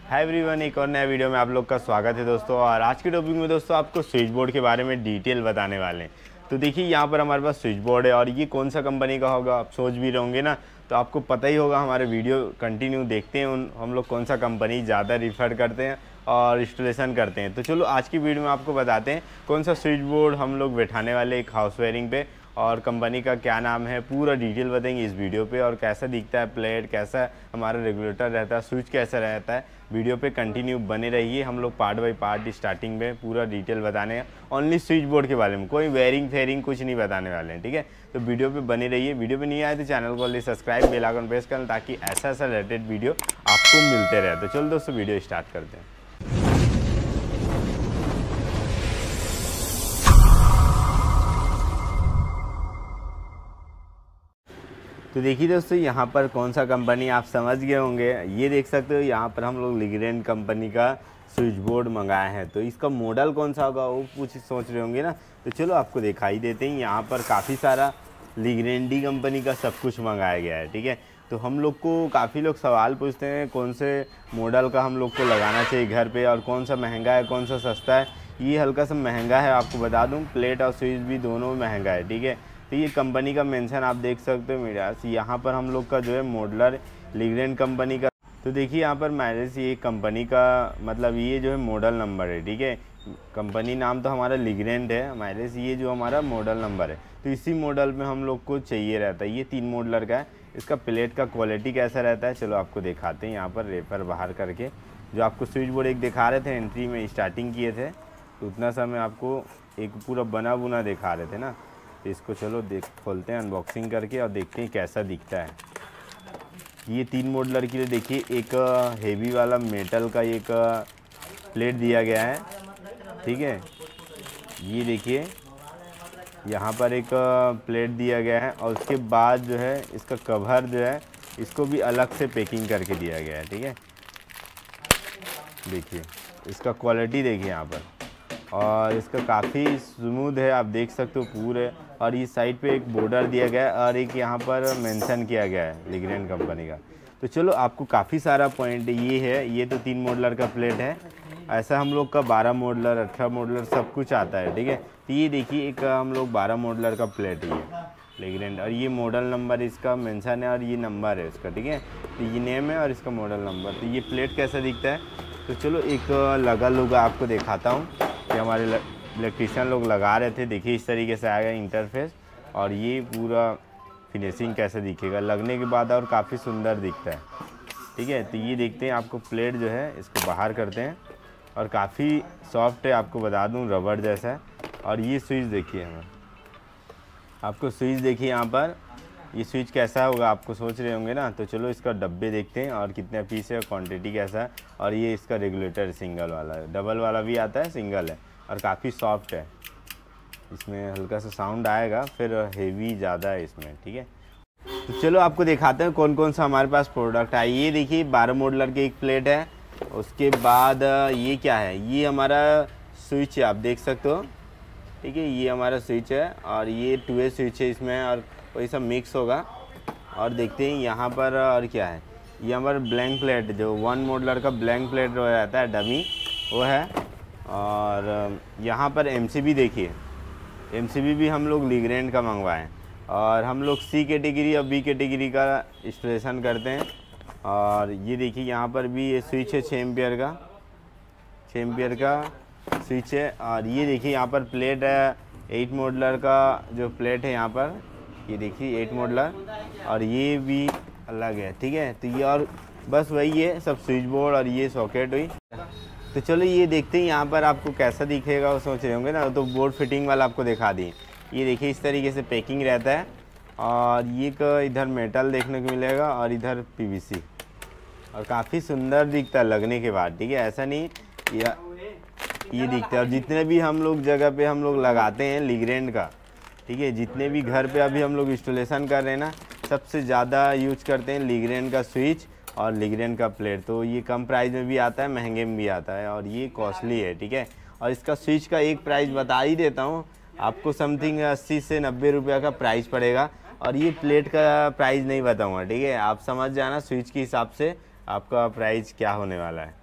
Hi everyone, एक और नया वीडियो में आप लोग का स्वागत है दोस्तों। और आज के टॉपिक में दोस्तों आपको स्विच बोर्ड के बारे में डिटेल बताने वाले हैं। तो देखिए यहाँ पर हमारे पास स्विच बोर्ड है और ये कौन सा कंपनी का होगा आप सोच भी रहे होंगे ना, तो आपको पता ही होगा। हमारे वीडियो कंटिन्यू देखते हैं हम लोग कौन सा कंपनी ज़्यादा रिफ़र करते हैं और इंस्टॉलेशन करते हैं। तो चलो आज की वीडियो में आपको बताते हैं कौन सा स्विच बोर्ड हम लोग बैठाने वाले एक हाउस वायरिंग पे और कंपनी का क्या नाम है, पूरा डिटेल बताएंगे इस वीडियो पे। और कैसा दिखता है प्लेट, कैसा हमारा रेगुलेटर रहता है, स्विच कैसा रहता है, वीडियो पे कंटिन्यू बने रहिए। हम लोग पार्ट बाय पार्ट स्टार्टिंग में पूरा डिटेल बताने हैं ओनली स्विच बोर्ड के बारे में, कोई वेयरिंग फेयरिंग कुछ नहीं बताने वाले हैं, ठीक है। तो वीडियो पे बने रहिए। वीडियो पे नहीं आए तो चैनल को सब्सक्राइब, बेल आइकन प्रेस करना ताकि ऐसा रिलेटेड वीडियो आपको मिलते रहे। तो चलो दोस्तों वीडियो स्टार्ट करते हैं। तो देखिए दोस्तों यहाँ पर कौन सा कंपनी आप समझ गए होंगे। ये देख सकते हो यहाँ पर हम लोग लिग्रेंड कंपनी का स्विच बोर्ड मंगाए हैं। तो इसका मॉडल कौन सा होगा वो कुछ सोच रहे होंगे ना, तो चलो आपको दिखाई देते हैं। यहाँ पर काफ़ी सारा लिग्रेंडी कंपनी का सब कुछ मंगाया गया है, ठीक है। तो हम लोग को काफ़ी लोग सवाल पूछते हैं कौन से मॉडल का हम लोग को लगाना चाहिए घर पे और कौन सा महंगा है कौन सा सस्ता है। ये हल्का सा महंगा है, आपको बता दूँ। प्लेट और स्विच भी दोनों महंगा है, ठीक है। तो ये कंपनी का मेंशन आप देख सकते हो मिराज। यहाँ पर हम लोग का जो है मॉडलर लिग्रेंड कंपनी का। तो देखिए यहाँ पर माइलेज ये कंपनी का मतलब ये जो है मॉडल नंबर है, ठीक है। कंपनी नाम तो हमारा लिग्रेंड है, माइलेज ये जो हमारा मॉडल नंबर है। तो इसी मॉडल में हम लोग को चाहिए रहता है। ये 3 मॉडलर का है। इसका प्लेट का क्वालिटी कैसा रहता है चलो आपको दिखाते हैं। यहाँ पर रेपर बाहर करके जो आपको स्विच बोर्ड एक दिखा रहे थे, एंट्री में स्टार्टिंग किए थे, तो उतना समय आपको एक पूरा बना बुना दिखा रहे थे ना। तो इसको चलो खोलते हैं अनबॉक्सिंग करके और देखते हैं कैसा दिखता है। ये 3 मॉडलर के लिए देखिए एक हेवी वाला मेटल का एक प्लेट दिया गया है, ठीक है। ये देखिए यहाँ पर एक प्लेट दिया गया है और उसके बाद जो है इसका कवर जो है इसको भी अलग से पैकिंग करके दिया गया है, ठीक है। देखिए इसका क्वालिटी देखिए यहाँ पर, और इसका काफ़ी स्मूथ है, आप देख सकते हो पूरे। और ये साइड पे एक बॉर्डर दिया गया है और एक यहाँ पर मेंशन किया गया है लिग्रेंड कंपनी का। तो चलो आपको काफ़ी सारा पॉइंट ये है। ये तो 3 मॉडलर का प्लेट है, ऐसा हम लोग का 12 मॉडलर 18 मॉडलर सब कुछ आता है, ठीक है। तो ये देखिए एक हम लोग 12 मॉडलर का प्लेट है ये लिग्रेंड, और ये मॉडल नंबर इसका मेंशन है और ये नंबर है इसका, ठीक है। तो ये नेम है और इसका मॉडल नंबर। तो ये प्लेट कैसा दिखता है तो चलो एक लगा लुगा आपको दिखाता हूँ कि हमारे इलेक्ट्रीशियन लोग लगा रहे थे। देखिए इस तरीके से आएगा इंटरफेस और ये पूरा फिनिशिंग कैसे दिखेगा लगने के बाद, और काफ़ी सुंदर दिखता है, ठीक है। तो ये देखते हैं आपको प्लेट जो है इसको बाहर करते हैं और काफ़ी सॉफ्ट है, आपको बता दूं रबड़ जैसा है। और ये स्विच देखिए हमें, आपको स्विच देखिए यहाँ पर ये स्विच कैसा होगा आपको सोच रहे होंगे ना। तो चलो इसका डब्बे देखते हैं और कितने पीस है, क्वांटिटी कैसा है। और ये इसका रेगुलेटर सिंगल वाला है, डबल वाला भी आता है, सिंगल है और काफ़ी सॉफ्ट है। इसमें हल्का सा साउंड आएगा, फिर हेवी ज़्यादा है इसमें, ठीक है। तो चलो आपको दिखाते हैं कौन कौन सा हमारे पास प्रोडक्ट है। ये देखिए 12 मॉडलर की एक प्लेट है। उसके बाद ये क्या है, ये हमारा स्विच है, आप देख सकते हो, ठीक है। ये हमारा स्विच है और ये 2 स्विच है इसमें और वही सब मिक्स होगा। और देखते हैं यहाँ पर और क्या है। ये हमारा ब्लैंक प्लेट जो 1 मॉडलर का ब्लैंक प्लेट रहता है डमी, वो है। और यहाँ पर एमसीबी देखिए, एमसीबी भी हम लोग लिग्रेंड का मंगवाएं। और हम लोग सी कैटेगरी और बी कैटेगरी का इंस्टॉलेशन करते हैं। और ये देखिए यहाँ पर भी ये स्विच है 6 एम्पियर का, 6 एम्पियर का स्विच है। और ये देखिए यहाँ पर प्लेट है 8 मॉडलर का जो प्लेट है यहाँ पर, ये देखिए 8 मॉडलर, और ये भी अलग है, ठीक है। तो ये और बस वही है सब स्विच बोर्ड और ये सॉकेट हुई। तो चलो ये देखते हैं यहाँ पर आपको कैसा दिखेगा, वो सोच रहे होंगे ना। तो बोर्ड फिटिंग वाला आपको दिखा दी। ये देखिए इस तरीके से पैकिंग रहता है और ये इधर मेटल देखने को मिलेगा और इधर पीवीसी, और काफ़ी सुंदर दिखता है लगने के बाद, ठीक है। ऐसा नहीं ये दिखता है। और जितने भी हम लोग जगह पे हम लोग लगाते हैं लिग्रेंड का, ठीक है, जितने भी घर पे अभी हम लोग इंस्टॉलेशन कर रहे हैं ना, सबसे ज़्यादा यूज करते हैं लिग्रेंड का स्विच और लिग्रेंड का प्लेट। तो ये कम प्राइस में भी आता है, महंगे में भी आता है, और ये कॉस्टली है, ठीक है। और इसका स्विच का एक प्राइस बता ही देता हूँ आपको, समथिंग 80 से 90 रुपये का प्राइस पड़ेगा। और ये प्लेट का प्राइस नहीं बताऊँगा, ठीक है। आप समझ जाना स्विच के हिसाब से आपका प्राइस क्या होने वाला है।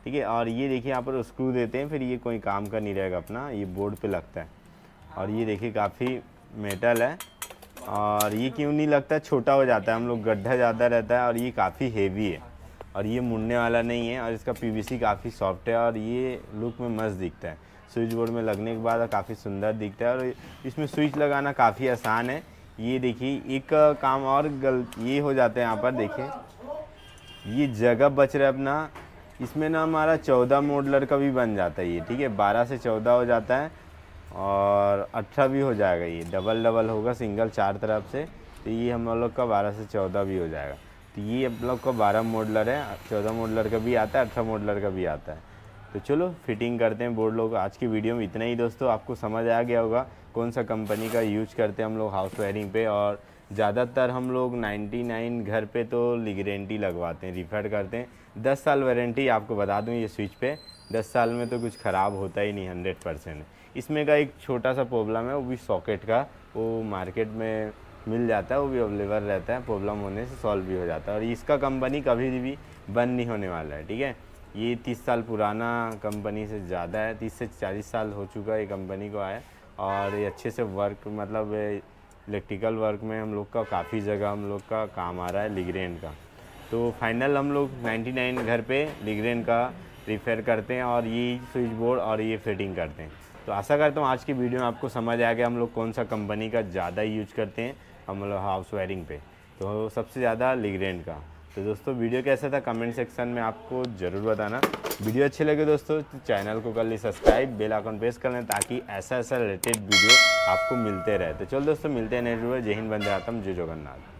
ठीक है। और ये देखिए यहाँ पर स्क्रू देते हैं, फिर ये कोई काम का नहीं रहेगा अपना, ये बोर्ड पे लगता है। और ये देखिए काफ़ी मेटल है, और ये क्यों नहीं लगता, छोटा हो जाता है, हम लोग गड्ढा ज़्यादा रहता है, और ये काफ़ी हेवी है और ये मुड़ने वाला नहीं है, और इसका पीवीसी काफ़ी सॉफ्ट है और ये लुक में मस्त दिखता है। स्विच बोर्ड में लगने के बाद काफ़ी सुंदर दिखता है, और इसमें स्विच लगाना काफ़ी आसान है। ये देखिए एक काम और ये हो जाता है यहाँ पर, देखिए ये जगह बच रहा है अपना, इसमें ना हमारा 14 मॉडलर का भी बन जाता है ये, ठीक है। 12 से 14 हो जाता है और 18 भी हो जाएगा, ये डबल डबल होगा, सिंगल 4 तरफ से, तो ये हम लोग का 12 से 14 भी हो जाएगा। तो ये हम लोग का 12 मॉडलर है, 14 मॉडलर का भी आता है, 18 मॉडलर का भी आता है। तो चलो फिटिंग करते हैं बोर्ड लोग। आज की वीडियो में इतना ही दोस्तों, आपको समझ आ गया होगा कौन सा कंपनी का यूज करते हैं हम लोग हाउस वायरिंग पे। और ज़्यादातर हम लोग 99 घर पे तो लिगरेंटी लगवाते हैं, रिफर करते हैं। 10 साल वारंटी आपको बता दूं ये स्विच पे, 10 साल में तो कुछ ख़राब होता ही नहीं 100%। इसमें का एक छोटा सा प्रॉब्लम है, वो भी सॉकेट का, वो मार्केट में मिल जाता है, वो भी अवेलेबल रहता है, प्रॉब्लम होने से सॉल्व भी हो जाता है। और इसका कंपनी कभी भी बंद नहीं होने वाला है, ठीक है। ये 30 साल पुराना कंपनी से ज़्यादा है, 30 से 40 साल हो चुका है ये कंपनी को आया, और ये अच्छे से वर्क, मतलब इलेक्ट्रिकल वर्क में हम लोग का काफ़ी जगह हम लोग का काम आ रहा है लिगरेन का। तो फाइनल हम लोग 99 घर पे लिगरेन का रिपेयर करते हैं, और ये स्विच बोर्ड और ये फिटिंग करते हैं। तो आशा करता हूँ आज की वीडियो में आपको समझ आ गया हम लोग कौन सा कंपनी का ज़्यादा यूज करते हैं हम लोग हाउस वायरिंग पे, तो सबसे ज़्यादा लिगरेन का। तो दोस्तों वीडियो कैसा था कमेंट सेक्शन में आपको ज़रूर बताना। वीडियो अच्छे लगे दोस्तों तो चैनल को कर ली सब्सक्राइब, बेल आइकन प्रेस कर लें, ताकि ऐसा रिलेटेड वीडियो आपको मिलते रहे। तो चलो दोस्तों मिलते हैं नेक्स्ट वीडियो। जय हिंद, वंदे मातरम, जय जगन्नाथ।